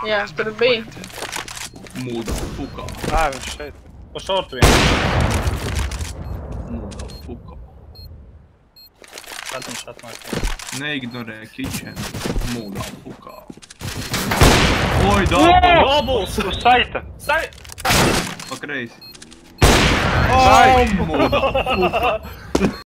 Jā, tur bija. Mūda fukā. Viņš šeit. Pa šortu vien. Mūda fukā. Tad viņš atnāk. Neignorē kitchen. Mūda fukā. Oi, doubles! Uz saita! Pa kreisi. Saita! Mūda fukā.